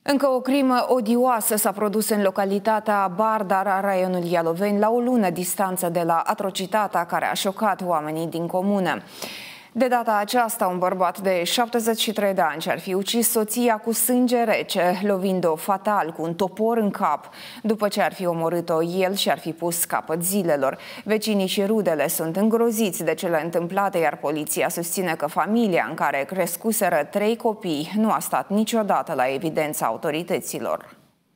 Încă o crimă odioasă s-a produs în localitatea Bardar, raionul Ialoveni, la o lună distanță de la atrocitatea care a șocat oamenii din comună. De data aceasta, un bărbat de 73 de ani ce ar fi ucis soția cu sânge rece, lovind-o fatal cu un topor în cap, după ce ar fi omorât-o el și ar fi pus capăt zilelor. Vecinii și rudele sunt îngroziți de cele întâmplate, iar poliția susține că familia în care crescuseră 3 copii nu a stat niciodată la evidența autorităților.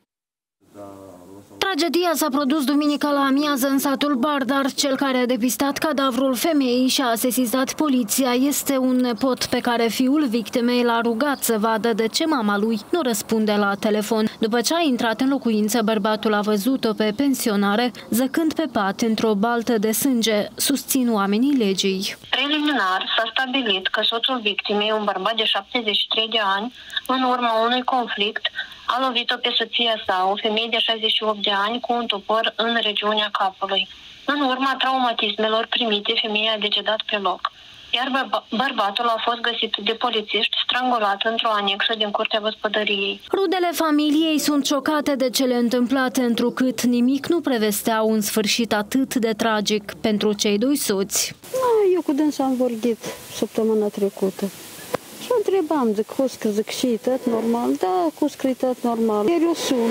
Tragedia s-a produs duminică la amiază în satul Bardar. Cel care a depistat cadavrul femeii și a sesizat poliția este un nepot pe care fiul victimei l-a rugat să vadă de ce mama lui nu răspunde la telefon. După ce a intrat în locuință, bărbatul a văzut-o pe pensionare zăcând pe pat într-o baltă de sânge, susțin oamenii legii. Preliminar s-a stabilit că soțul victimei, un bărbat de 73 de ani, în urma unui conflict, a lovit-o pe soția sa, o femeie de 68 de ani, cu un topor în regiunea capului. În urma traumatismelor primite, femeia a decedat pe loc, iar bărbatul a fost găsit de polițiști strangulat într-o anexă din curtea gospodăriei. Rudele familiei sunt șocate de cele întâmplate, întrucât nimic nu prevestea un sfârșit atât de tragic pentru cei doi soți. Eu cu dânsa am vorbit săptămâna trecută. Și o întrebam, zic, și tot normal? Da, cu tot normal. Iar eu sun.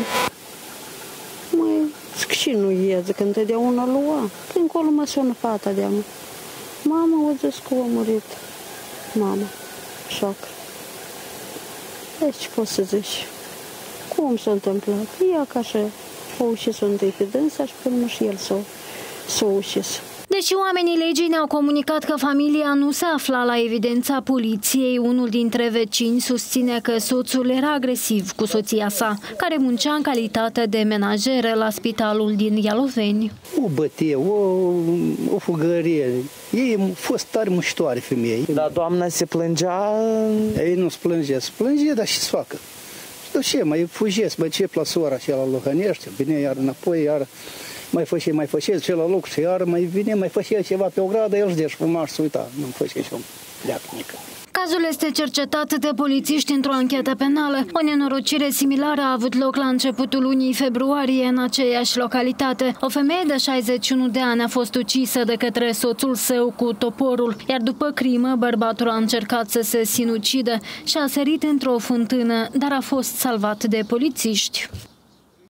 Zic, și nu e, zic, întotdeauna lua. Că încolo mă sună fata de-a mea. Mama, o zis că a murit. Mama, șoc. Deci ce poți să zici? Cum s-a întâmplat? Ea ca așa, o ușis-o întâi pe dânsa și pe urmă și el s-o ușis. Deși oamenii legii ne-au comunicat că familia nu se afla la evidența poliției, unul dintre vecini susține că soțul era agresiv cu soția sa, care muncea în calitate de menajeră la spitalul din Ialoveni. O bătie, o fugărie. Ei a fost tare muștoare femeie. Dar doamna se plângea? Ei nu se plângea, dar și să facă. Și ce, mai fugesc, bă, ce la sora și la Lohănește, vine iar înapoi, iar mai făcea ce la loc și iar mai vine, mai făcea ceva pe o gradă, el își fuma și se uita, nu făcea și un leacnică. Cazul este cercetat de polițiști într-o anchetă penală. O nenorocire similară a avut loc la începutul lunii februarie în aceeași localitate. O femeie de 61 de ani a fost ucisă de către soțul său cu toporul, iar după crimă, bărbatul a încercat să se sinucidă și a sărit într-o fântână, dar a fost salvat de polițiști.